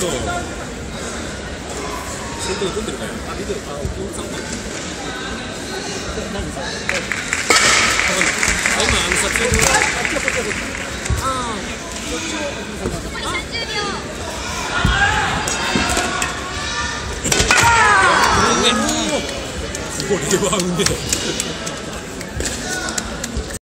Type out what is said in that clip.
そう先頭に撮ってるかよ。あ、ビデオ、あ、お父さんか。何それ。今撮影の。ああ、そっちを。残り30秒。これはうめえ。